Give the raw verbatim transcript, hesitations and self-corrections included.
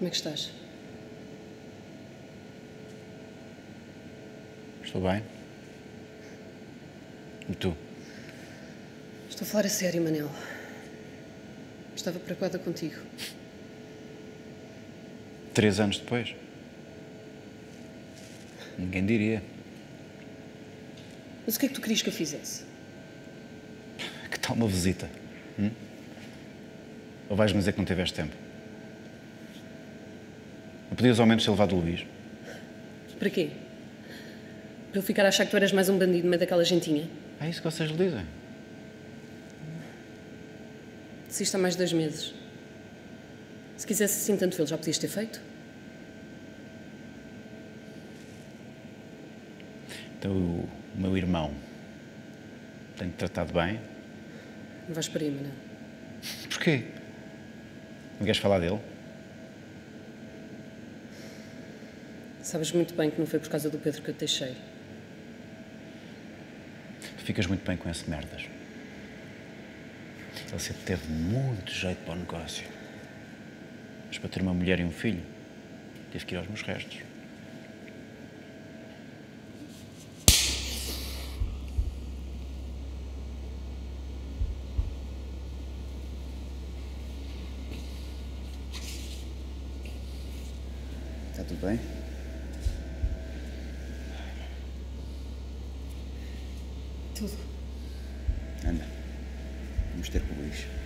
Como é que estás? Estou bem. E tu? Estou a falar a sério, Manel. Estava preocupada contigo. Três anos depois? Ninguém diria. Mas o que é que tu querias que eu fizesse? Que tal uma visita? Hum? Ou vais-me dizer que não tiveste tempo? Não podias ao menos ter levado o Luís? Para quê? Para eu ficar a achar que tu eras mais um bandido no meio daquela gentinha? É isso que vocês lhe dizem. Desiste há mais de dois meses. Se quisesse assim tanto vê-lo, já podias ter feito? Então o meu irmão tem-te tratado bem? Não vais para aí, Manel. Porquê? Não queres falar dele? Sabes muito bem que não foi por causa do Pedro que eu te deixei. Tu ficas muito bem com esse merdas. Ele sempre teve muito jeito para o negócio. Mas para ter uma mulher e um filho, tive que ir aos meus restos. Está tudo bem? Tudo. Anda. Vamos ter com o Luís.